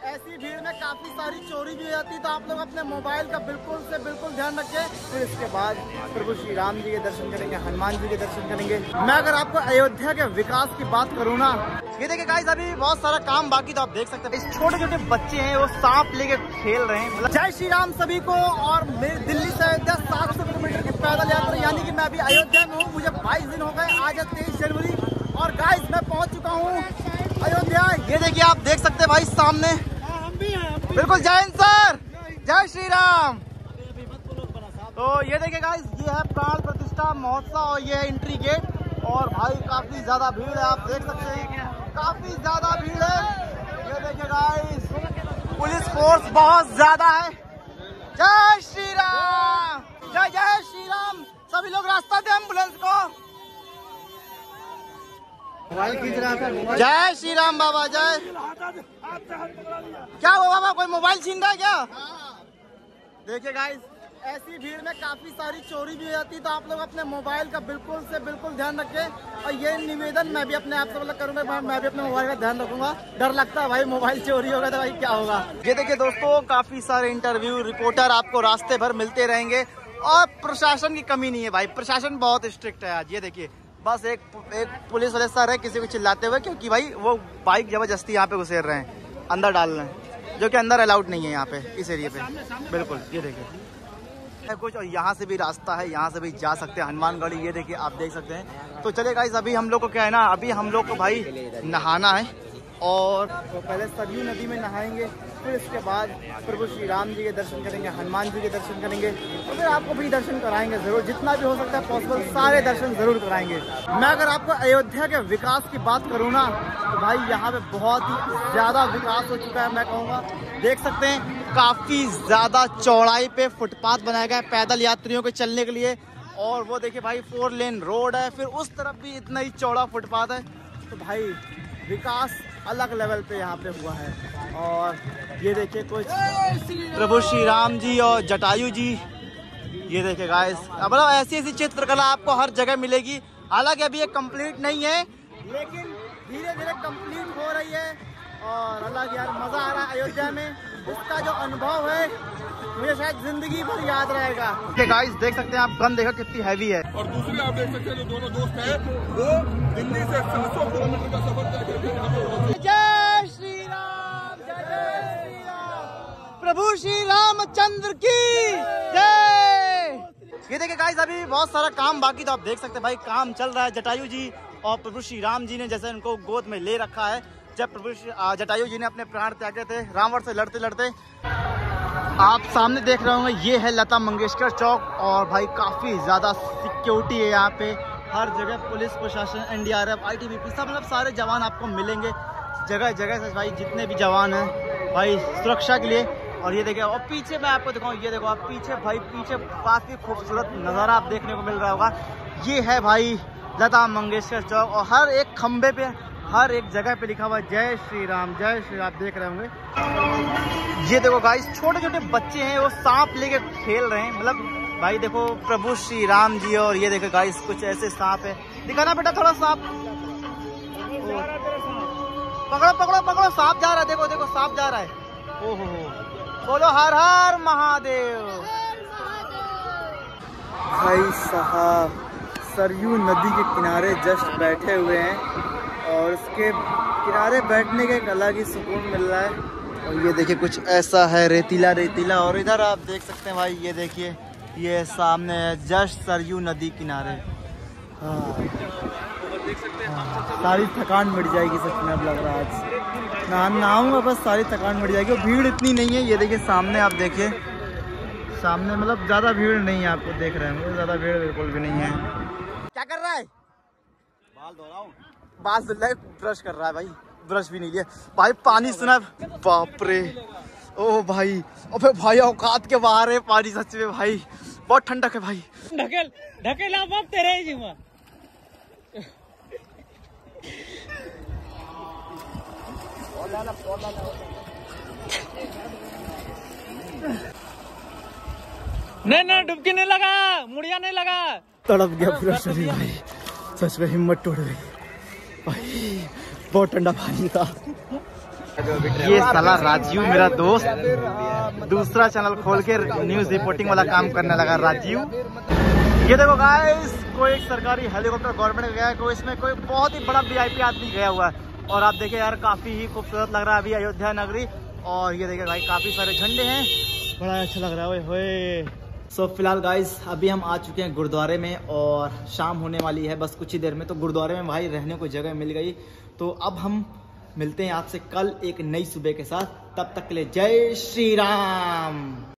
ऐसी भीड़ में काफी सारी चोरी भी हो जाती है, तो आप लोग अपने मोबाइल का बिल्कुल से बिल्कुल ध्यान रखें। फिर इसके बाद प्रभु श्री राम जी के दर्शन करेंगे, हनुमान जी के दर्शन करेंगे। मैं अगर आपको अयोध्या के विकास की बात करूँ ना, ये देखिए गाइस अभी बहुत सारा काम बाकी, तो आप देख सकते हैं इस छोटे छोटे बच्चे हैं वो सांप लेके खेल रहे हैं। मतलब जय श्री राम सभी को। और मेरे दिल्ली से अयोध्या 700 किलोमीटर की पैदल यात्रा, यानी कि मैं अभी अयोध्या में हूँ। मुझे 22 दिन हो गए, आज है 23 जनवरी और गाइस मैं पहुँच चुका हूँ अयोध्या। ये देखिए आप देख सकते हैं भाई सामने, बिल्कुल जय हिंद सर, जय श्री राम। तो ये देखिए गाइस ये है प्राण प्रतिष्ठा महोत्सव और ये है एंट्री गेट। और भाई काफी ज्यादा भीड़ है, आप देख सकते हैं काफी ज्यादा भीड़ है। ये देखिए गाइस पुलिस फोर्स बहुत ज्यादा है। जय श्री राम, जय जय श्री राम। सभी लोग रास्ता दे एम्बुलेंस को। जय श्री राम बाबा जय। क्या हुआ बाबा, कोई मोबाइल छीन रहा है क्या? देखिए गाइस ऐसी भीड़ में काफी सारी चोरी भी हो जाती है, तो आप लोग अपने मोबाइल का बिल्कुल से बिल्कुल ध्यान रखें। और ये निवेदन मैं भी अपने आप से मतलब करूंगा, मैं भी अपने मोबाइल का ध्यान रखूंगा। डर लगता है भाई मोबाइल चोरी होगा तो भाई क्या होगा। ये देखिए दोस्तों काफी सारे इंटरव्यू रिपोर्टर आपको रास्ते भर मिलते रहेंगे और प्रशासन की कमी नहीं है भाई, प्रशासन बहुत स्ट्रिक्ट है आज। ये देखिए बस एक पुलिस वाले सर है किसी को चिल्लाते हुए, क्योंकि भाई वो बाइक जबरदस्ती यहाँ पे घुसेर रहे हैं, अंदर डाल रहे हैं, जो कि अंदर अलाउड नहीं है यहाँ पे इस एरिया पे। बिल्कुल ये देखिए कुछ, और यहाँ से भी रास्ता है, यहाँ से भी जा सकते हैं हनुमानगढ़ी। ये देखिए आप देख सकते हैं। तो चले गाइस अभी हम लोग को क्या है ना, अभी हम लोग को भाई नहाना है और तो पहले सरयू नदी में नहाएंगे, फिर इसके बाद प्रभु श्री राम जी के दर्शन करेंगे, हनुमान जी के दर्शन करेंगे। तो फिर आपको भी दर्शन कराएंगे जरूर, जितना भी हो सकता है पॉसिबल सारे दर्शन जरूर कराएंगे। मैं अगर आपको अयोध्या के विकास की बात करूँ ना, तो भाई यहाँ पे बहुत ही ज्यादा विकास हो चुका है। मैं कहूँगा देख सकते हैं काफी ज्यादा चौड़ाई पे फुटपाथ बनाया गया है पैदल यात्रियों के चलने के लिए। और वो देखिए भाई 4 लेन रोड है, फिर उस तरफ भी इतना ही चौड़ा फुटपाथ है। तो भाई विकास अलग लेवल पे यहाँ पे हुआ है। और ये देखिए कुछ प्रभु श्री राम जी और जटायु जी। ये देखिए गाइस मतलब ऐसी ऐसी चित्रकला आपको हर जगह मिलेगी। हालांकि अभी ये कंप्लीट नहीं है, लेकिन धीरे धीरे कंप्लीट हो रही है। और अलग यार मजा आ रहा है अयोध्या में। इसका जो अनुभव है मुझे शायद जिंदगी भर याद रहेगा। गाइस देख सकते हैं आप, गन देखो कितनी हैवी है। और दूसरी आप देख सकते हैं जो दोनों दोस्त हैं वो दिल्ली से 700 किलोमीटर का सफर तय करके यहाँ पे पहुंचे। जय श्री राम, जय जय श्री राम, प्रभु श्री रामचंद्र की जय। ये देखिए गाइस अभी बहुत सारा काम बाकी, तो आप देख सकते हैं भाई काम चल रहा है। जटायु जी और प्रभु श्री राम जी ने जैसे उनको गोद में ले रखा है, जब प्रभु जटायु जी ने अपने प्राण त्यागे थे रावण से लड़ते लड़ते। आप सामने देख रहे होंगे ये है लता मंगेशकर चौक। और भाई काफी ज्यादा सिक्योरिटी है यहाँ पे, हर जगह पुलिस प्रशासन, NDRF, ITBP सब मतलब सारे जवान आपको मिलेंगे जगह जगह से भाई, जितने भी जवान हैं भाई सुरक्षा के लिए। और ये देखिए और पीछे मैं आपको दिखाऊं, ये देखो आप पीछे भाई, पीछे काफी खूबसूरत नज़ारा आप देखने को मिल रहा होगा। ये है भाई लता मंगेशकर चौक और हर एक खंबे पे, हर एक जगह पे लिखा हुआ जय श्री राम, जय श्री राम। आप देख रहे होंगे ये देखो गाइस छोटे छोटे बच्चे हैं वो सांप लेके खेल रहे हैं। मतलब भाई देखो प्रभु श्री राम जी। और ये देखो गाइस कुछ ऐसे सांप है, दिखाना बेटा थोड़ा सांप, पकड़ो पकड़ो पकड़ो, सांप जा रहा है, देखो देखो सांप जा रहा है। ओहो बोलो हर हर महादेव। भाई साहब सरयू नदी के किनारे जस्ट बैठे हुए हैं और उसके किनारे बैठने का एक अलग ही सुकून मिल रहा है। और ये देखिए कुछ ऐसा है रेतीला रेतीला। और इधर आप देख सकते हैं भाई, ये देखिए ये सामने है जस्ट सरयू नदी किनारे। सारी थकान मिट जाएगी सच में, अब लग रहा है आज नहाऊंगा बस, सारी थकान मिट जाएगी। और भीड़ इतनी नहीं है, ये देखिए सामने आप देखिए, सामने मतलब ज़्यादा भीड़ नहीं है, आपको देख रहे हैं ज़्यादा भीड़ बिल्कुल भी नहीं है। क्या कर रहा है? बाल धो रहा हूँ। बाल धुल रहा है, ब्रश कर रहा है भाई, ब्रश भी नहीं लिया भाई। पानी सुना, बाप रे, ओ भाई, अबे भाई औकात के बाहर है पानी सच में भाई, बहुत ठंडक है भाई। ढकेल ढकेल आप तेरे जी में नहीं नहीं डुबकी नहीं लगा, मुड़िया नहीं लगा, तड़प गया पूरा शरीर भाई, सच में हिम्मत टूट गई भाई, बहुत ठंडा पानी था। ये साला राजीव मेरा दोस्त दूसरा चैनल खोल के न्यूज रिपोर्टिंग वाला काम करने लगा। राजीव ये देखो गाइस, कोई एक सरकारी हेलीकॉप्टर गवर्नमेंट गया है, कोई इसमें कोई बहुत ही बड़ा VIP आदमी गया हुआ है। और आप देखिए यार, काफी ही खूबसूरत लग रहा है अभी अयोध्या नगरी। और ये देखिए भाई, काफी सारे झंडे हैं, बड़ा अच्छा लग रहा है। ओए सो फिलहाल गाइस, अभी हम आ चुके हैं गुरुद्वारे में और शाम होने वाली है बस कुछ ही देर में। तो गुरुद्वारे में भाई रहने को जगह मिल गई। तो अब हम मिलते हैं आपसे कल एक नई सुबह के साथ। तब तक के लिए जय श्री राम।